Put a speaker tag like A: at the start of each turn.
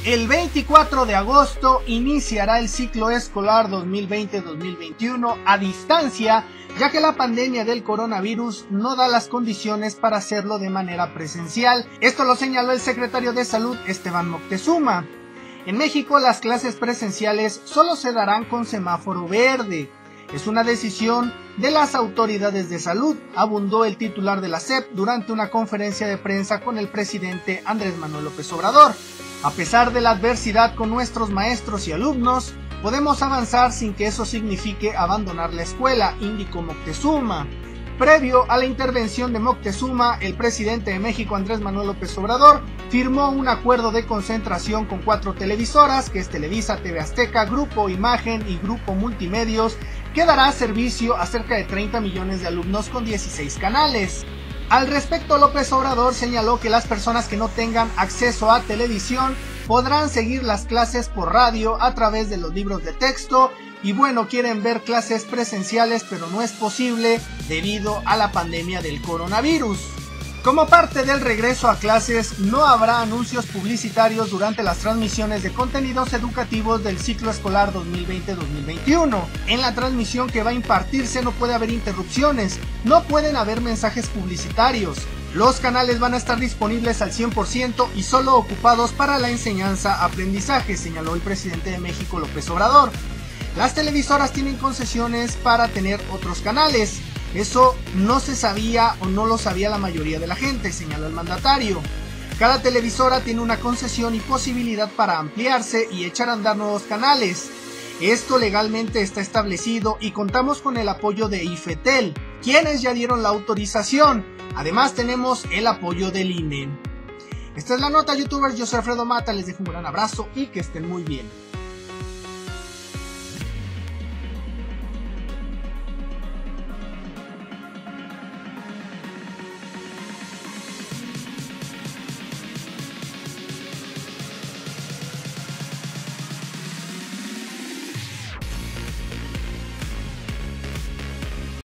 A: El 24 de agosto iniciará el ciclo escolar 2020-2021 a distancia, ya que la pandemia del coronavirus no da las condiciones para hacerlo de manera presencial. Esto lo señaló el secretario de Salud, Esteban Moctezuma. En México, las clases presenciales solo se darán con semáforo verde. Es una decisión de las autoridades de salud, abundó el titular de la SEP durante una conferencia de prensa con el presidente Andrés Manuel López Obrador. A pesar de la adversidad con nuestros maestros y alumnos, podemos avanzar sin que eso signifique abandonar la escuela, indicó Moctezuma. Previo a la intervención de Moctezuma, el presidente de México, Andrés Manuel López Obrador, firmó un acuerdo de concentración con 4 televisoras, que es Televisa, TV Azteca, Grupo Imagen y Grupo Multimedios, que dará servicio a cerca de 30 millones de alumnos con 16 canales. Al respecto, López Obrador señaló que las personas que no tengan acceso a televisión podrán seguir las clases por radio a través de los libros de texto y bueno, quieren ver clases presenciales, pero no es posible debido a la pandemia del coronavirus. Como parte del regreso a clases, no habrá anuncios publicitarios durante las transmisiones de contenidos educativos del ciclo escolar 2020-2021. En la transmisión que va a impartirse no puede haber interrupciones, no pueden haber mensajes publicitarios. Los canales van a estar disponibles al 100% y solo ocupados para la enseñanza-aprendizaje, señaló el presidente de México, López Obrador. Las televisoras tienen concesiones para tener otros canales. Eso no se sabía o no lo sabía la mayoría de la gente, señaló el mandatario. Cada televisora tiene una concesión y posibilidad para ampliarse y echar a andar nuevos canales. Esto legalmente está establecido y contamos con el apoyo de IFETEL, quienes ya dieron la autorización. Además tenemos el apoyo del INE. Esta es la nota, youtubers. Yo soy Alfredo Mata, les dejo un gran abrazo y que estén muy bien.